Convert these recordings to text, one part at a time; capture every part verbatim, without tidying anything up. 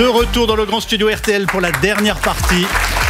De retour dans le grand studio R T L pour la dernière partie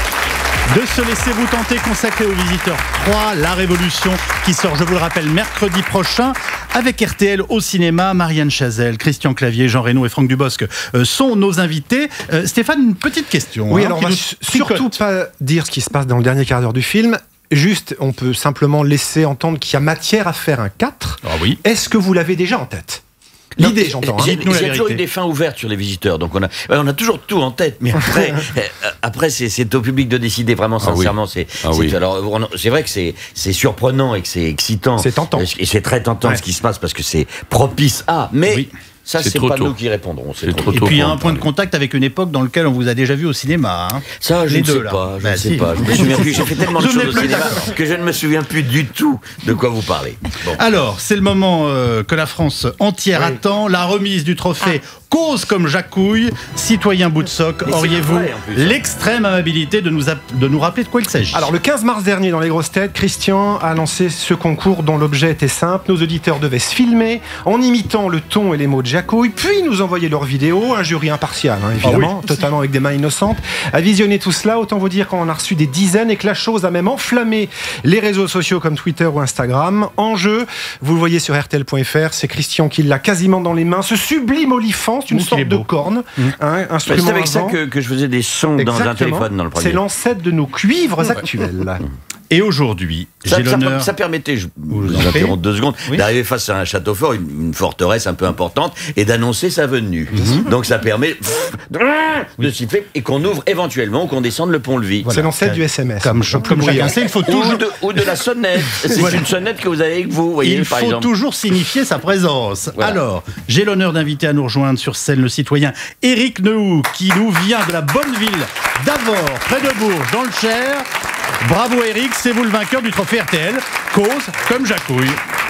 de ce Laissez-vous tenter consacré aux visiteurs trois, La Révolution, qui sort, je vous le rappelle, mercredi prochain avec R T L au cinéma. Marianne Chazelle, Christian Clavier, Jean Reno et Franck Dubosc euh, sont nos invités. Euh, Stéphane, une petite question. Oui, hein, alors on va surtout pas dire ce qui se passe dans le dernier quart d'heure du film. Juste, on peut simplement laisser entendre qu'il y a matière à faire un quatre. Ah oui. Est-ce que vous l'avez déjà en tête ? L'idée, j'entends. Hein. Il y a toujours eu des fins ouvertes sur les visiteurs, donc on a, on a toujours tout en tête, mais après, après c'est au public de décider vraiment sincèrement. Ah oui. C'est ah oui. Alors c'est vrai que c'est surprenant et que c'est excitant. C'est tentant. Et c'est très tentant ouais. ce qui se passe parce que c'est propice à. Mais oui. Ça, c'est pas tôt. Nous qui répondrons. Trop trop et puis il y a un point de contact avec une époque dans laquelle on vous a déjà vu au cinéma. Hein. Ça, je Les ne deux, sais là. pas. Je bah, ne sais si. pas. Je me souviens plus. J'ai fait tellement de choses au cinéma que je ne me souviens plus du tout de quoi vous parlez. Bon. Alors, c'est le moment euh, que la France entière oui. attend. La remise du trophée ah. Cause comme Jacouille. Citoyen bout de soc, auriez-vous l'extrême amabilité de nous, de nous rappeler de quoi il s'agit? Alors, le quinze mars dernier, dans les grosses têtes, Christian a lancé ce concours dont l'objet était simple. Nos auditeurs devaient se filmer en imitant le ton et les mots de Jacouille, puis nous envoyer leurs vidéos. Un jury impartial, hein, évidemment, ah oui. totalement avec des mains innocentes. À visionner tout cela, autant vous dire qu'on en a reçu des dizaines et que la chose a même enflammé les réseaux sociaux comme Twitter ou Instagram. En jeu, vous le voyez sur R T L point F R, c'est Christian qui l'a quasiment dans les mains. Ce sublime olifant, c'est une Ouh, sorte de corne. Mmh. Hein, c'est avec ça que, que je faisais des sons Exactement. Dans un téléphone dans le premier. C'est l'ancêtre de nos cuivres mmh. actuels. Et aujourd'hui, j'ai l'honneur... Ça, ça permettait, je vous interromps deux secondes, oui. d'arriver face à un château fort, une, une forteresse un peu importante, et d'annoncer sa venue. Mm-hmm. Donc ça permet de oui. siffler et qu'on ouvre éventuellement, qu'on descende le pont-levis. Voilà. C'est l'ancêtre du S M S. Comme, comme, comme chacun sait, il faut toujours... Ou de, ou de la sonnette. C'est voilà. une sonnette que vous avez avec vous, voyez, il par faut exemple. toujours signifier sa présence. Voilà. Alors, j'ai l'honneur d'inviter à nous rejoindre sur scène le citoyen Éric Nehou, qui nous vient de la bonne ville d'Avord, près de Bourges, dans le Cher. Bravo Eric, c'est vous le vainqueur du trophée R T L, Cause comme Jacouille.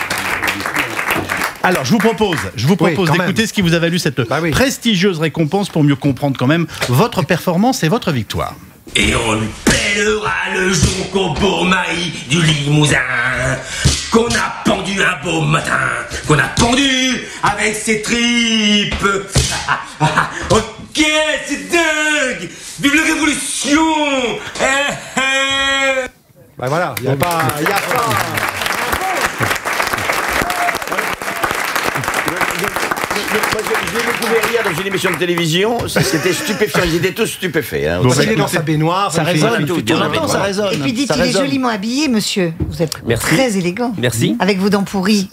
Alors je vous propose, je vous propose oui, d'écouter ce qui vous a valu cette bah oui. prestigieuse récompense pour mieux comprendre quand même votre performance et votre victoire. Et on lui pèlera le jonc pour maïs du Limousin, qu'on a pendu un beau matin, qu'on a pendu avec ses tripes. Ok, c'est dingue. Vive la révolution. Eh, eh. Ben voilà, il n'y a pas... Y a pas... Je l'ai découvert hier dans une émission de télévision, c'était stupéfiant, ils étaient tous stupéfaits. Hein. Bon, il est dans sa baignoire, ça résonne, tout, tout, tout, ça résonne. Et puis dites, il est joliment habillé, monsieur. Vous êtes Merci. Très élégant. Merci. Avec vos dents pourries.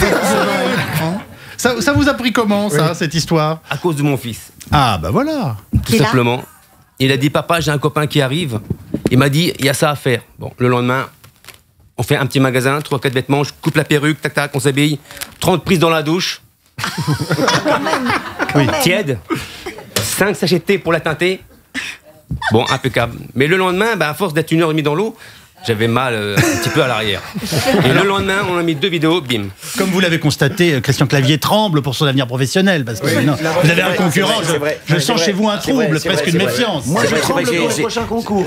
ça, ça vous a pris comment, ça, oui. cette histoire? À cause de mon fils. Ah, bah voilà. Tout simplement. Il a dit, papa, j'ai un copain qui arrive. Il m'a dit, il y a ça à faire. Bon, le lendemain, on fait un petit magasin, trois, quatre vêtements, je coupe la perruque, tac, tac, on s'habille. trente prises dans la douche. Quand même, quand oui. même. Tiède. cinq sachets de thé pour la teinter. Bon, impeccable. Mais le lendemain, bah, à force d'être une heure et demie dans l'eau, j'avais mal euh, un petit peu à l'arrière. Et le lendemain, on a mis deux vidéos, bim. Comme vous l'avez constaté, Christian Clavier tremble pour son avenir professionnel. Parce que oui, non, vous avez un concurrent, je, vrai, je sens vrai, chez vous un trouble, vrai, presque vrai, une méfiance. Moi, je tremble pour les prochains concours.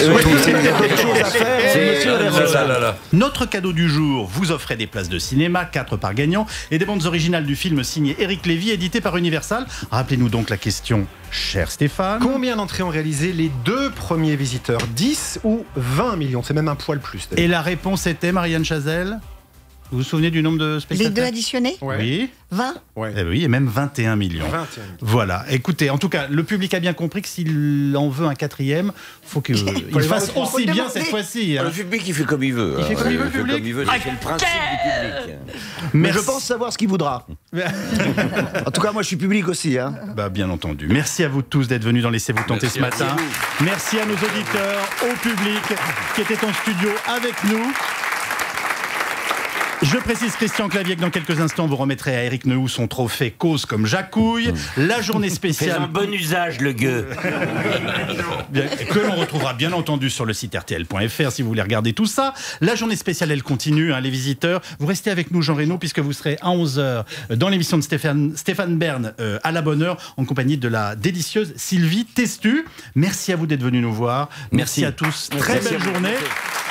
Notre cadeau du jour vous offrait des places de cinéma, quatre par gagnant, et des bandes originales du film signé Éric Lévy, édité par Universal. Rappelez-nous donc la question, cher Stéphane. Combien d'entrées ont réalisé les deux premiers visiteurs? dix ou vingt millions? C'est même un poil plus. Et la réponse était, Marianne Chazelle? Vous vous souvenez du nombre de spectateurs? Les deux additionnés? Ouais. Oui. vingt? Ouais. Eh oui, et même vingt et un millions. vingt et un millions. Voilà. Écoutez, en tout cas, le public a bien compris que s'il en veut un quatrième, faut qu'il euh, fasse aussi bien cette fois-ci. Hein. Le public, il fait comme il veut. Il fait comme il veut, le public. Comme il veut, c'est le principe du public. Mais je pense savoir ce qu'il voudra. En tout cas, moi, je suis public aussi. Hein. Bah, bien entendu. Merci à vous tous d'être venus dans Laissez-vous tenter ce matin. Merci à nos auditeurs, au public qui était en studio avec nous. Je précise, Christian Clavier, que dans quelques instants, vous remettrez à Éric Nehou son trophée Cause comme Jacouille. Mmh. La journée spéciale... Fais un bon usage, le gueux. Bien, que l'on retrouvera bien entendu sur le site R T L point F R si vous voulez regarder tout ça. La journée spéciale, elle continue, hein, les visiteurs. Vous restez avec nous, Jean Reno, puisque vous serez à onze heures dans l'émission de Stéphane, Stéphane Bern euh, à la bonne heure, en compagnie de la délicieuse Sylvie Testu. Merci à vous d'être venus nous voir. Merci, Merci à tous. Très Merci belle journée.